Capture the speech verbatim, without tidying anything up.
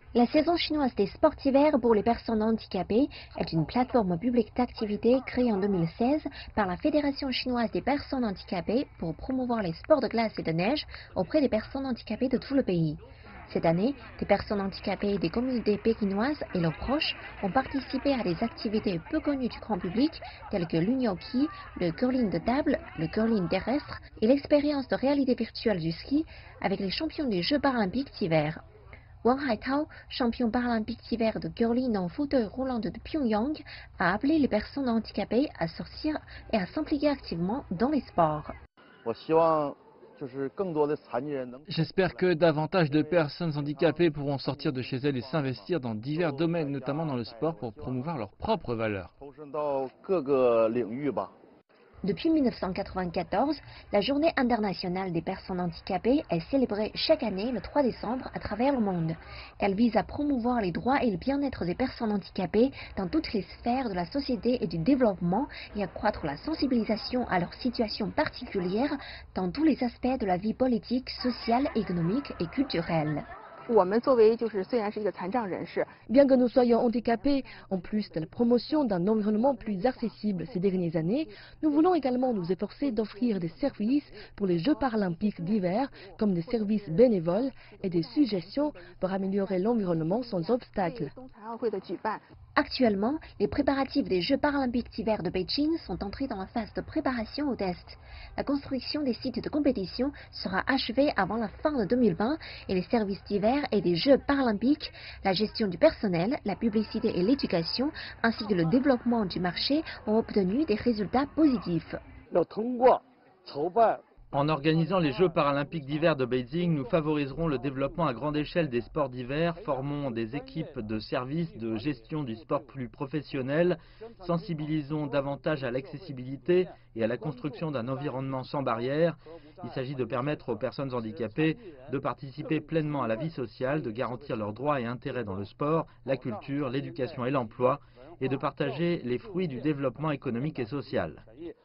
La saison chinoise des sports d'hiver pour les personnes handicapées est une plateforme publique d'activités créée en deux mille seize par la Fédération chinoise des personnes handicapées pour promouvoir les sports de glace et de neige auprès des personnes handicapées de tout le pays. Cette année, des personnes handicapées des communautés pékinoises et leurs proches ont participé à des activités peu connues du grand public telles que l'Unyoki, le curling de table, le curling terrestre et l'expérience de réalité virtuelle du ski avec les champions des Jeux paralympiques d'hiver. Wang Haitao, champion paralympique d'hiver de curling en fauteuil roulant de Pyongyang, a appelé les personnes handicapées à sortir et à s'impliquer activement dans les sports. J'espère que davantage de personnes handicapées pourront sortir de chez elles et s'investir dans divers domaines, notamment dans le sport, pour promouvoir leurs propres valeurs. Depuis mille neuf cent quatre-vingt-quatorze, la Journée internationale des personnes handicapées est célébrée chaque année le trois décembre à travers le monde. Elle vise à promouvoir les droits et le bien-être des personnes handicapées dans toutes les sphères de la société et du développement et accroître la sensibilisation à leur situation particulière dans tous les aspects de la vie politique, sociale, économique et culturelle. Bien que nous soyons handicapés, en plus de la promotion d'un environnement plus accessible ces dernières années, nous voulons également nous efforcer d'offrir des services pour les Jeux paralympiques d'hiver, comme des services bénévoles et des suggestions pour améliorer l'environnement sans obstacle. Actuellement, les préparatifs des Jeux paralympiques d'hiver de Beijing sont entrés dans la phase de préparation au test. La construction des sites de compétition sera achevée avant la fin de deux mille vingt et les services d'hiver et des Jeux paralympiques, la gestion du personnel, la publicité et l'éducation, ainsi que le développement du marché ont obtenu des résultats positifs. En organisant les Jeux paralympiques d'hiver de Beijing, nous favoriserons le développement à grande échelle des sports d'hiver, formons des équipes de services de gestion du sport plus professionnelles, sensibilisons davantage à l'accessibilité et à la construction d'un environnement sans barrières. Il s'agit de permettre aux personnes handicapées de participer pleinement à la vie sociale, de garantir leurs droits et intérêts dans le sport, la culture, l'éducation et l'emploi, et de partager les fruits du développement économique et social.